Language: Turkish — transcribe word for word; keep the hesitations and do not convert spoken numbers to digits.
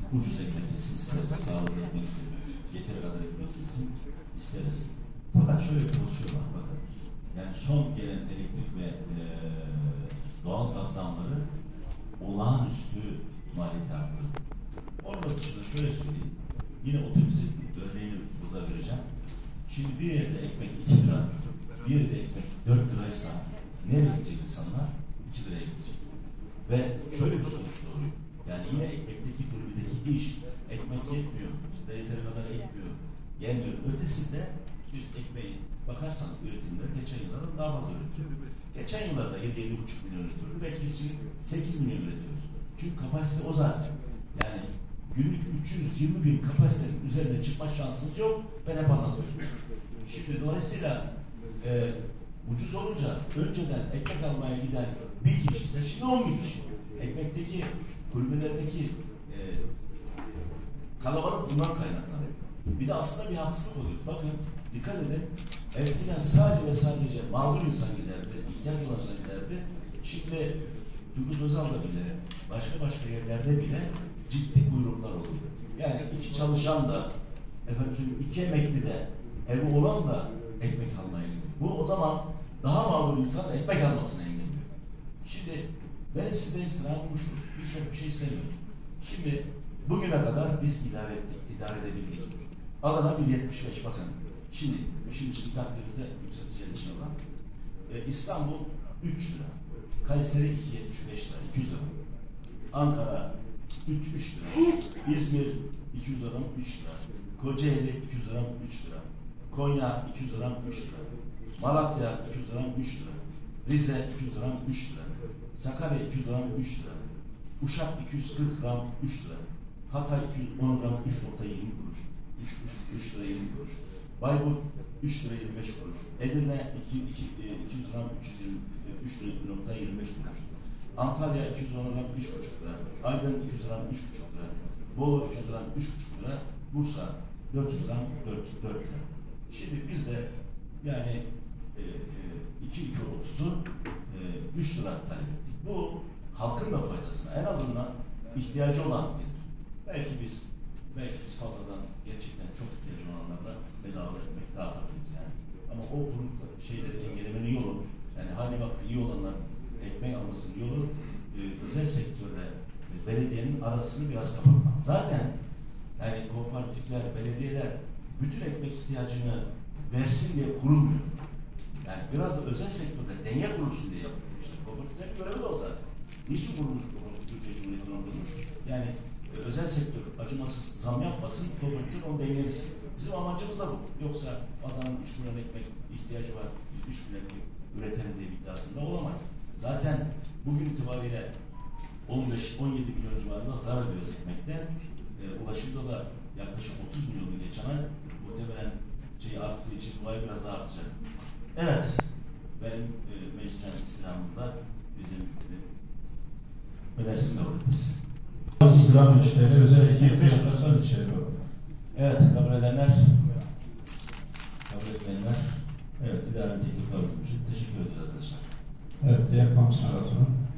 ucuz ekmek yesin isteriz, sağlıklı ekmek isteriz, yeteri kadar ekmek yesin isteriz. Fakat şöyle bir pozisyon var, bakın. Yani son gelen elektrik ve e, doğal gaz zamları olağanüstü maliyeti arttı. Onun dışında şöyle söyleyeyim, yine otobüsün örneğini burada vereceğim. Şimdi bir yerde ekmek iki lira, bir yerde ekmek dört liraysa nereye gidecek insanlar? iki liraya gidecek. Ve şöyle bir sonuç doğuyor. Yani yine ekmekteki gurbideki iş, ekmek yetmiyor, işte yeteri kadar ekmiyor, gelmiyor. Ötesi de biz ekmeği bakarsanız üretimleri geçen yıllarda daha fazla üretiyor. Geçen yıllarda yedi yedi buçuk milyon üretiyordu. Belki biz sekiz milyon üretiyoruz. Çünkü kapasite o zaten. Yani günlük üç yüz yirmi bin kapasitenin üzerine çıkma şansımız yok. Ben hep anlatıyorum. Şimdi dolayısıyla e, ucuz olunca önceden ekmek almaya giden bir kişi ise şimdi on bin kişi. Ekmekteki, kulübelerdeki e, kalabalık bundan kaynaklanıyor. Bir de aslında bir haksızlık oluyor. Bakın dikkat edin. Eskiden sadece ve sadece mağdur insan giderdi, ihtiyaç olan insan giderdi. Şimdi Turgut Özal'da bile, başka başka yerlerde bile ciddi buyruklar oluyor. Yani iki çalışan da, efendim iki emekli de, evi olan da ekmek almaya gidiyor. Bu o zaman daha mağdur insan ekmek almasına engelliyor. Şimdi benim size istirhamım şu, biz çok bir şey sevmiyoruz. Şimdi bugüne kadar biz idare ettik, idare edebildik. Adana bir yetmiş beş bakın. Şimdi, şimdi şimdi takdirimizde yükselteceğiz inşallah. Ee, İstanbul üç lira. Kayseri iki yetmiş beş lira, iki yüz lira. Ankara üç lira. İzmir iki yüz lira, üç lira. Kocaeli iki yüz lira, üç lira. Konya iki yüz lira, üç lira. Malatya iki yüz lira, üç lira. Rize iki yüz lira, üç lira. Sakarya iki yüz lira, üç lira. Uşak iki yüz kırk gram, üç lira. Hatay iki yüz on gram, üç nokta yirmi kuruş. üç lira yirmi kuruş. Bayburt üç lira yirmi beş kuruş. Edirne iki yüz gram, üç nokta yirmi beş kuruş. Antalya iki yüz on gram, üç buçuk lira. Aydın iki yüz gram, üç buçuk lira. Bolu iki yüz gram, üç buçuk lira. Bursa dört yüz gram, dört lira. Şimdi biz de yani e, iki iki otuzu e, üç lira talep ettik. Bu halkın da faydasına, en azından ihtiyacı olan bir. Belki biz belki biz fazladan gerçekten çok ihtiyacı olanlarla bedava ekmek dağıtabiliriz yani. Ama o şeyleri engellemenin yolu, yani hali vakti iyi olanlar ekmek almasının yolu e, özel sektörle e, belediyenin arasını biraz kapatmak. Zaten yani kooperatifler, belediyeler bütün ekmek ihtiyacını versin diye kurulmuyor. Yani biraz da özel sektörde denge kurulsun diye yapılıyor. İşte kooperatiflerin görevi de o zaten. Niçin kurulmuş kooperatif Türkiye Cumhuriyeti'nin kurulmuş? Yani e, özel sektör acımasız zam yapmasın, kooperatifler onu dengelesin. Bizim amacımız da bu. Yoksa adamın üç milyon ekmek ihtiyacı var, biz üç milyon ekmek üretelim diye iddiasında olamayız. Zaten bugün itibariyle on beş on yedi milyon civarında zarar ediyoruz ekmekten. E, ulaşımda da yaklaşık otuz milyonu geçen ay muhtemelen şey arttığı için bu ay biraz daha artacak. Evet, benim e, meclisten istirhamımda bizim önersin kabul etmesi. İstirham güçleri özellikle yirmi beş Kasım içeriyor. Evet, kabul edenler, kabul etmeyenler, evet, idare teklif kabul etmiş. Teşekkür ederiz arkadaşlar. Evet, diğer komisyon raporu.